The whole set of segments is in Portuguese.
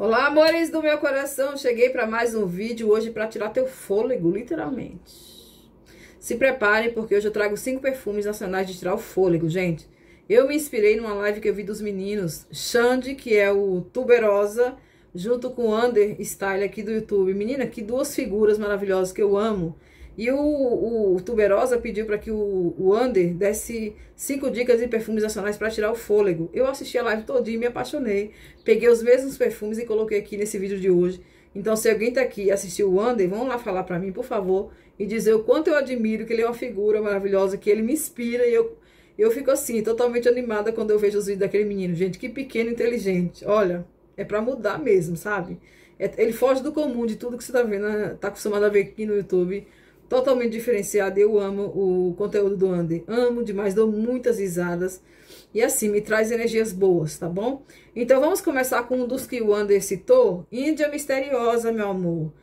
Olá, amores do meu coração. Cheguei para mais um vídeo hoje para tirar teu fôlego, literalmente. Se preparem porque hoje eu trago 5 perfumes nacionais de tirar o fôlego, gente. Eu me inspirei numa live que eu vi dos meninos Xande, que é o Tuberosa, junto com o Under Style aqui do YouTube. Menina, que duas figuras maravilhosas que eu amo. E o Tuberosa pediu para que o Under desse 5 dicas de perfumes nacionais para tirar o fôlego. Eu assisti a live todinha e me apaixonei. Peguei os mesmos perfumes e coloquei aqui nesse vídeo de hoje. Então, se alguém tá aqui e assistiu o Under, vão lá falar para mim, por favor, e dizer o quanto eu admiro, que ele é uma figura maravilhosa, que ele me inspira. E eu fico assim, totalmente animada quando eu vejo os vídeos daquele menino. Gente, que pequeno e inteligente. Olha, é para mudar mesmo, sabe? Ele foge do comum, de tudo que você tá vendo, tá acostumado a ver aqui no YouTube. Totalmente diferenciado. Eu amo o conteúdo do Under. Amo demais, dou muitas risadas. E assim, me traz energias boas, tá bom? Então vamos começar com um dos que o Under citou. Índia Misteriosa, meu amor.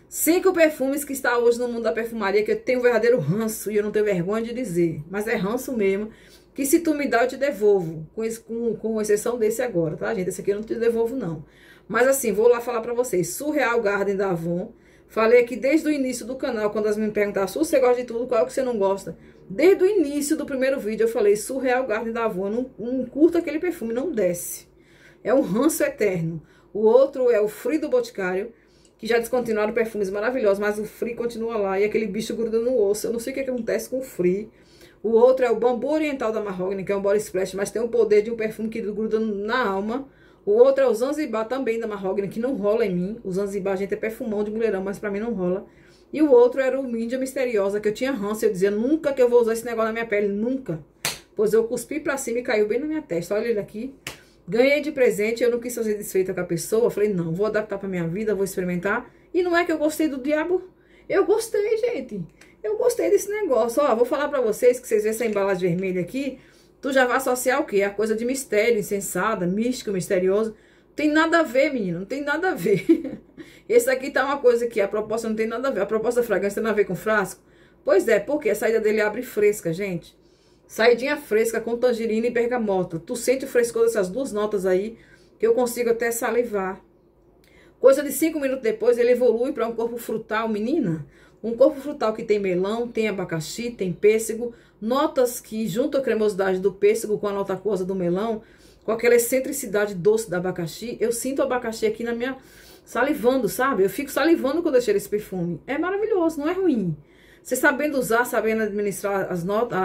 5 perfumes que está hoje no mundo da perfumaria, que eu tenho um verdadeiro ranço e eu não tenho vergonha de dizer. Mas é ranço mesmo, que se tu me dá eu te devolvo. Com exceção desse agora, tá, gente? Esse aqui eu não te devolvo, não. Mas assim, vou lá falar pra vocês. Surreal Garden da Avon. Falei aqui desde o início do canal, quando as meninas me perguntaram, Su, você gosta de tudo, qual é o que você não gosta? Desde o início do primeiro vídeo eu falei, Surreal Garden da Avon, não curto aquele perfume, não desce. É um ranço eterno. O outro é o Free do Boticário, que já descontinuaram perfumes maravilhosos, mas o Free continua lá, e aquele bicho gruda no osso. Eu não sei o que acontece com o Free. O outro é o Bambu Oriental da Mahogany, que é um body splash, mas tem o poder de um perfume que gruda na alma. O outro é o Zanzibar, também da Mahogany, que não rola em mim. O Zanzibar, gente, é perfumão de mulherão, mas pra mim não rola. E o outro era o Índia Misteriosa, que eu tinha ranço. Eu dizia, nunca que eu vou usar esse negócio na minha pele, nunca. Pois eu cuspi pra cima e caiu bem na minha testa. Olha ele aqui. Ganhei de presente, eu não quis fazer desfeita com a pessoa. Falei, não, vou adaptar pra minha vida, vou experimentar. E não é que eu gostei do diabo. Eu gostei, gente. Eu gostei desse negócio. Ó, vou falar pra vocês, que vocês veem essa embalagem vermelha aqui. Tu já vai associar o quê? A coisa de mistério, insensada, místico, misterioso. Tem nada a ver, menino. Não tem nada a ver. Esse aqui tá uma coisa que a proposta não tem nada a ver. A proposta da fragrância tem nada a ver com frasco? Pois é, porque a saída dele abre fresca, gente. Saidinha fresca com tangerina e bergamota. Tu sente o frescor dessas duas notas aí, que eu consigo até salivar. Coisa de 5 minutos depois, ele evolui para um corpo frutal, menina. Um corpo frutal que tem melão, tem abacaxi, tem pêssego. Notas que juntam a cremosidade do pêssego com a nota aquosa do melão, com aquela excentricidade doce da abacaxi. Eu sinto o abacaxi aqui na minha... salivando, sabe? Eu fico salivando quando eu cheiro esse perfume. É maravilhoso, não é ruim. Você sabendo usar, sabendo administrar as notas,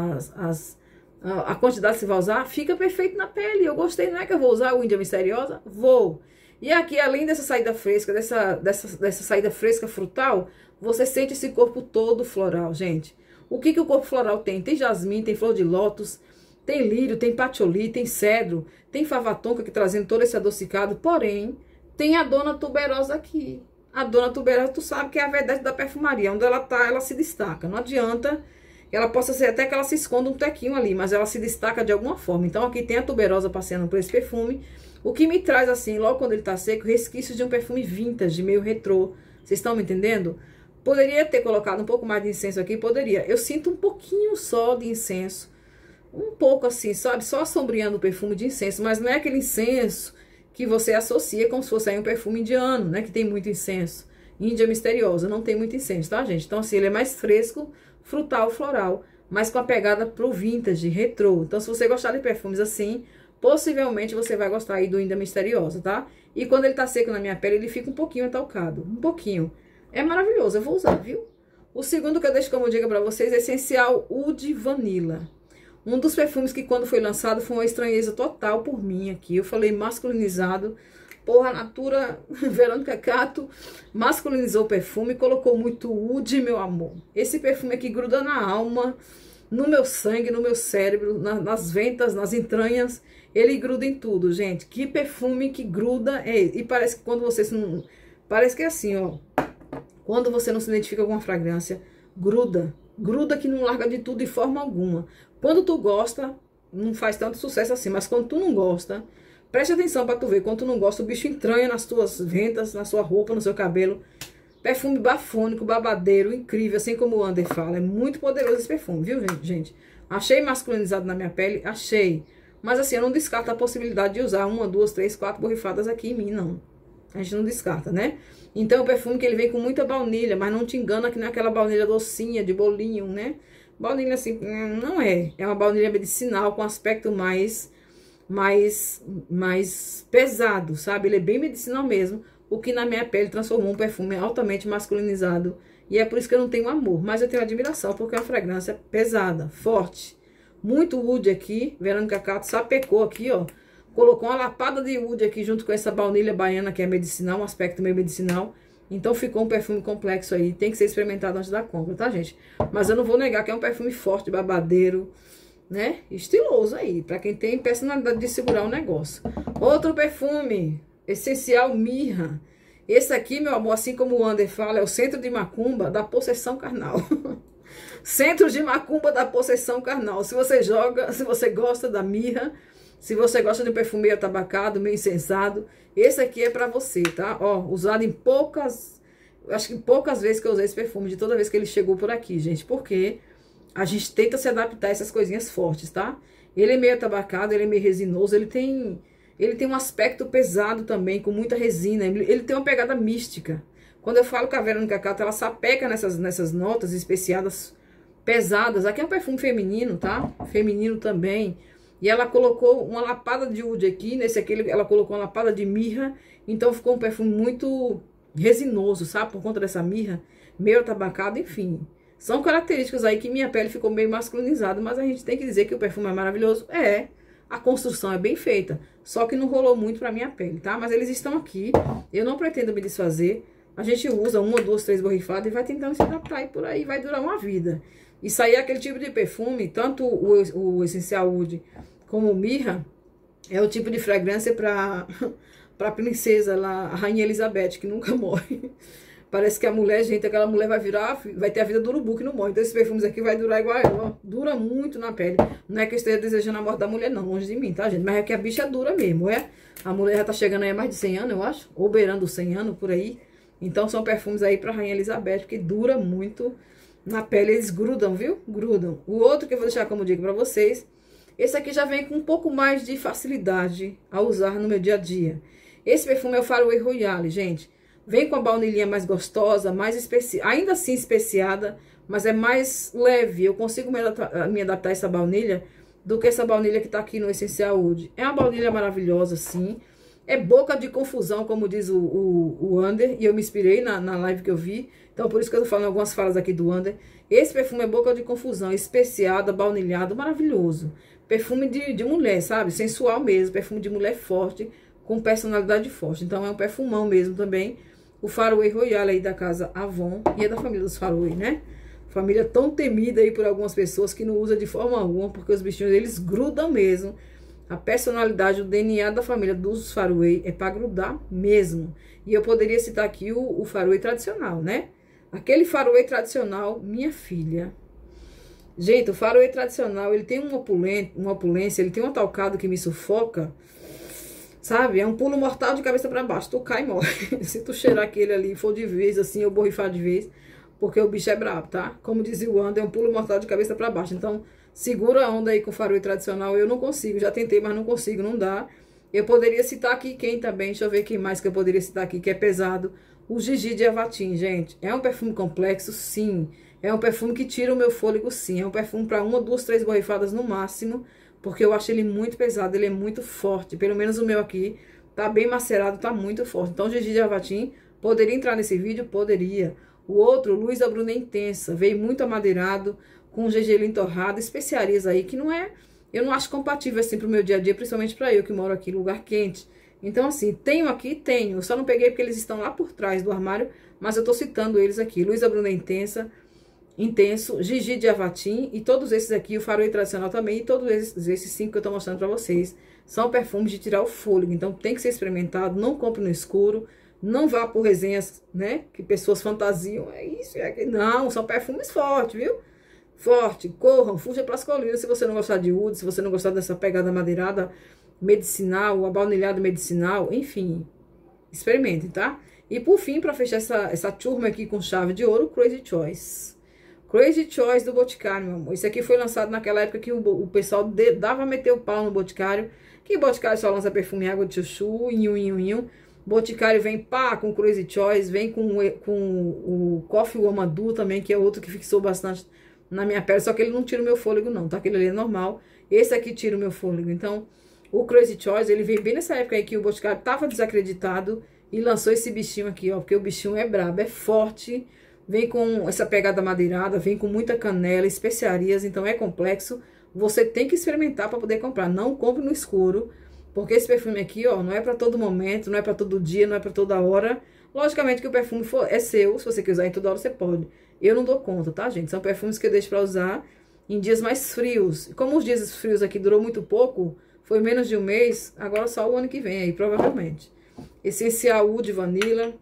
a quantidade que você vai usar, fica perfeito na pele. Eu gostei, não é que eu vou usar o Índia Misteriosa? Vou. E aqui, além dessa saída fresca, dessa saída fresca frutal, você sente esse corpo todo floral, gente. O que o corpo floral tem? Tem jasmim, tem flor de lótus, tem lírio, tem patchouli, tem cedro, tem fava tonka que trazendo todo esse adocicado. Porém, tem a dona tuberosa aqui. A dona tuberosa, tu sabe que é a verdade da perfumaria. Onde ela tá, ela se destaca. Não adianta, ela possa ser até que ela se esconda um tequinho ali, mas ela se destaca de alguma forma. Então aqui tem a tuberosa passeando por esse perfume. O que me traz assim, logo quando ele tá seco, resquícios de um perfume vintage, meio retrô. Vocês estão me entendendo? Poderia ter colocado um pouco mais de incenso aqui? Poderia. Eu sinto um pouquinho só de incenso. Um pouco assim, sabe? Só assombreando o perfume de incenso. Mas não é aquele incenso que você associa como se fosse aí um perfume indiano, né? Que tem muito incenso. Índia Misteriosa, não tem muito incenso, tá, gente? Então, assim, ele é mais fresco, frutal, floral. Mas com a pegada pro vintage, retrô. Então, se você gostar de perfumes assim, possivelmente você vai gostar aí do Índia Misteriosa, tá? E quando ele tá seco na minha pele, ele fica um pouquinho atalcado. Um pouquinho. É maravilhoso, eu vou usar, viu? O segundo que eu deixo como dica pra vocês é Essencial Oud Vanilla. Um dos perfumes que quando foi lançado foi uma estranheza total por mim aqui. Eu falei masculinizado. Porra, a Natura, Verônica Cato, masculinizou o perfume e colocou muito oud, meu amor. Esse perfume aqui gruda na alma, no meu sangue, no meu cérebro, nas ventas, nas entranhas. Ele gruda em tudo, gente. Que perfume que gruda é esse? E parece que quando você não... Parece que é assim, ó. Quando você não se identifica com uma fragrância, gruda. Gruda que não larga de tudo de forma alguma. Quando tu gosta, não faz tanto sucesso assim. Mas quando tu não gosta, preste atenção pra tu ver. Quando tu não gosta, o bicho entranha nas tuas ventas, na sua roupa, no seu cabelo. Perfume bafônico, babadeiro, incrível. Assim como o Under fala. É muito poderoso esse perfume, viu, gente? Achei masculinizado na minha pele? Achei. Mas assim, eu não descarto a possibilidade de usar 1, 2, 3, 4 borrifadas aqui em mim, não. A gente não descarta, né? Então, o perfume que ele vem com muita baunilha, mas não te engana que não é aquela baunilha docinha, de bolinho, né? Baunilha assim, não é. É uma baunilha medicinal com aspecto mais pesado, sabe? Ele é bem medicinal mesmo, o que na minha pele transformou um perfume altamente masculinizado. E é por isso que eu não tenho amor, mas eu tenho admiração, porque é uma fragrância pesada, forte. Muito wood aqui, Verônica Cato sapecou aqui, ó. Colocou uma lapada de wood aqui junto com essa baunilha baiana, que é medicinal, um aspecto meio medicinal. Então ficou um perfume complexo aí, tem que ser experimentado antes da compra, tá, gente? Mas eu não vou negar que é um perfume forte, babadeiro, né? Estiloso aí, pra quem tem personalidade de segurar o negócio. Outro perfume, Essencial Mirra. Esse aqui, meu amor, assim como o Ander fala, é o centro de macumba da possessão carnal. Centro de macumba da possessão carnal. Se você joga, se você gosta da mirra, se você gosta de um perfume meio atabacado, meio incensado, esse aqui é pra você, tá? Ó, usado em poucas, acho que poucas vezes que eu usei esse perfume, de toda vez que ele chegou por aqui, gente, porque a gente tenta se adaptar a essas coisinhas fortes, tá? Ele é meio atabacado, ele é meio resinoso, ele tem um aspecto pesado também, com muita resina, ele tem uma pegada mística. Quando eu falo que a Verônica Cato, ela sapeca nessas notas especiadas pesadas. Aqui é um perfume feminino, tá? Feminino também. E ela colocou uma lapada de oud aqui, nesse aqui ela colocou uma lapada de mirra, então ficou um perfume muito resinoso, sabe? Por conta dessa mirra, meio atabacado, enfim. São características aí que minha pele ficou meio masculinizada, mas a gente tem que dizer que o perfume é maravilhoso. É, a construção é bem feita, só que não rolou muito pra minha pele, tá? Mas eles estão aqui, eu não pretendo me desfazer. A gente usa 1, 2, 3 borrifadas e vai tentando se adaptar e por aí vai durar uma vida. Isso aí é aquele tipo de perfume, tanto o Essencial Oud como o Mirra, é o tipo de fragrância pra princesa lá, a Rainha Elizabeth, que nunca morre. Parece que a mulher, gente, aquela mulher vai ter a vida do urubu que não morre. Então esses perfumes aqui vai durar igual a ela, ó. Dura muito na pele. Não é que eu esteja desejando a morte da mulher, não, longe de mim, tá, gente? Mas é que a bicha dura mesmo, é? A mulher já tá chegando aí a mais de 100 anos, eu acho, ou beirando 100 anos, por aí. Então são perfumes aí pra Rainha Elizabeth, que dura muito na pele, eles grudam, viu? Grudam. O outro que eu vou deixar como dica pra vocês, esse aqui já vem com um pouco mais de facilidade a usar no meu dia a dia. Esse perfume é o Faraway Royale, gente. Vem com a baunilhinha mais gostosa, mais especiada, ainda assim especiada, mas é mais leve. Eu consigo me adaptar a essa baunilha do que essa baunilha que tá aqui no Essencial Oud. É uma baunilha maravilhosa, sim. É boca de confusão, como diz o Ander, e eu me inspirei na live que eu vi. Então, por isso que eu tô falando algumas falas aqui do Ander. Esse perfume é boca de confusão, especiado, baunilhado, maravilhoso. Perfume de mulher, sabe? Sensual mesmo, perfume de mulher forte, com personalidade forte. Então, é um perfumão mesmo também. O Faraway Royale aí da casa Avon, e é da família dos Faraway, né? Família tão temida aí por algumas pessoas que não usa de forma alguma, porque os bichinhos, eles grudam mesmo. A personalidade, o DNA da família dos Faraway é pra grudar mesmo. E eu poderia citar aqui o Faraway tradicional, né? Aquele Faraway tradicional, minha filha. Gente, o Faraway tradicional, ele tem uma opulência, ele tem um talcado que me sufoca. Sabe? É um pulo mortal de cabeça pra baixo. Tu cai e morre. Se tu cheirar aquele ali e for de vez, assim, eu borrifar de vez, porque o bicho é brabo, tá? Como dizia o Ander, é um pulo mortal de cabeça pra baixo. Então, segura a onda aí com o Faraway tradicional. Eu não consigo, já tentei, mas não consigo, não dá. Eu poderia citar aqui quem também, deixa eu ver quem mais que eu poderia citar aqui, que é pesado. O Gigi de Avatim, gente. É um perfume complexo, sim. É um perfume que tira o meu fôlego, sim. É um perfume pra 1, 2, 3 borrifadas no máximo, porque eu acho ele muito pesado, ele é muito forte. Pelo menos o meu aqui tá bem macerado, tá muito forte. Então, o Gigi de Avatim poderia entrar nesse vídeo? Poderia. O outro, Luz da Bruna Intensa, veio muito amadeirado, com gergelim torrado, especiarias aí, que não é... Eu não acho compatível assim pro meu dia a dia, principalmente pra eu que moro aqui em lugar quente. Então, assim, tenho aqui, tenho. Eu só não peguei porque eles estão lá por trás do armário, mas eu tô citando eles aqui. Luz da Bruna Intenso, Gigi de Avatim e todos esses aqui, o Faraway tradicional também, e todos esses 5 que eu tô mostrando pra vocês, são perfumes de tirar o fôlego. Então tem que ser experimentado, não compre no escuro, não vá por resenhas, né, que pessoas fantasiam, é isso, é aquilo. Não, são perfumes fortes, viu? Forte, corram, fuja pras colinas se você não gostar de oud, se você não gostar dessa pegada madeirada medicinal, abaunilhado medicinal, enfim, experimentem, tá? E por fim, pra fechar essa turma aqui com chave de ouro, Crazy Choice. Crazy Choice do Boticário, meu amor. Isso aqui foi lançado naquela época que o pessoal dava a meter o pau no Boticário. Que Boticário só lança perfume água de chuchu, inho. Boticário vem pá, com Crazy Choice, vem com o Coffee Womadu também, que é outro que fixou bastante na minha pele, só que ele não tira o meu fôlego não, tá? Aquele ali é normal, esse aqui tira o meu fôlego. Então, o Crazy Choice, ele veio bem nessa época aí que o Boticário tava desacreditado e lançou esse bichinho aqui, ó, porque o bichinho é brabo, é forte, vem com essa pegada madeirada, vem com muita canela, especiarias, então é complexo. Você tem que experimentar para poder comprar, não compre no escuro, porque esse perfume aqui, ó, não é para todo momento, não é para todo dia, não é para toda hora. Logicamente que o perfume é seu, se você quiser usar em toda hora, você pode. Eu não dou conta, tá, gente? São perfumes que eu deixo para usar em dias mais frios. Como os dias frios aqui durou muito pouco, foi menos de um mês, agora só o ano que vem aí, provavelmente. Essencial Oud Vanilla,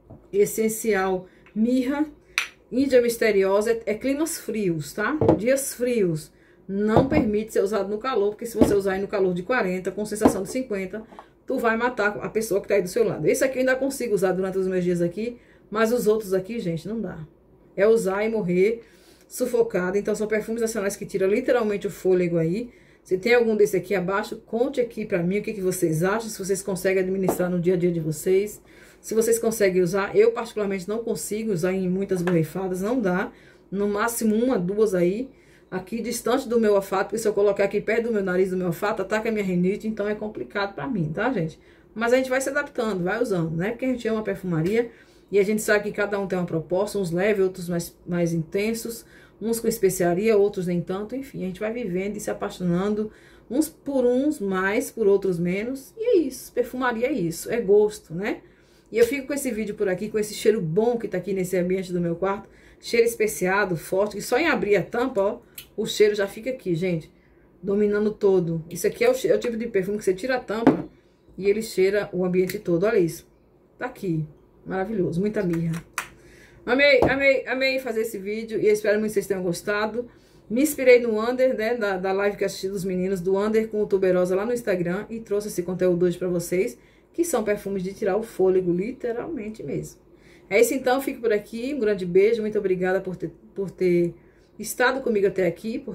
essencial Mirra, Índia Misteriosa, é climas frios, tá? Dias frios. Não permite ser usado no calor, porque se você usar aí no calor de 40, com sensação de 50, tu vai matar a pessoa que tá aí do seu lado. Esse aqui eu ainda consigo usar durante os meus dias aqui, mas os outros aqui, gente, não dá. É usar e morrer sufocado. Então são perfumes nacionais que tiram literalmente o fôlego aí. Se tem algum desse aqui abaixo, conte aqui pra mim o que vocês acham, se vocês conseguem administrar no dia a dia de vocês. Se vocês conseguem usar, eu particularmente não consigo usar em muitas borrifadas, não dá. No máximo uma, duas aí, aqui distante do meu olfato, porque se eu colocar aqui perto do meu nariz, do meu olfato, ataca a minha rinite, então é complicado pra mim, tá, gente? Mas a gente vai se adaptando, vai usando, né? Porque a gente ama perfumaria e a gente sabe que cada um tem uma proposta, uns leves, outros mais intensos, uns com especiaria, outros nem tanto, enfim, a gente vai vivendo e se apaixonando, uns por uns mais, por outros menos, e é isso, perfumaria é isso, é gosto, né? E eu fico com esse vídeo por aqui, com esse cheiro bom que tá aqui nesse ambiente do meu quarto, cheiro especiado, forte, que só em abrir a tampa, ó, o cheiro já fica aqui, gente, dominando todo. Isso aqui é o tipo de perfume que você tira a tampa e ele cheira o ambiente todo, olha isso, tá aqui, maravilhoso, muita mirra. Amei fazer esse vídeo e eu espero muito que vocês tenham gostado. Me inspirei no Under, né, da live que eu assisti dos meninos, do Under com o Tuberosa lá no Instagram, e trouxe esse conteúdo hoje pra vocês, que são perfumes de tirar o fôlego, literalmente mesmo. É isso então, fico por aqui, um grande beijo, muito obrigada por ter estado comigo até aqui, por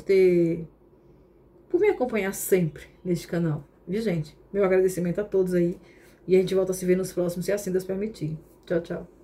me acompanhar sempre neste canal, viu, gente? Meu agradecimento a todos aí, e a gente volta a se ver nos próximos, se assim Deus permitir. Tchau, tchau.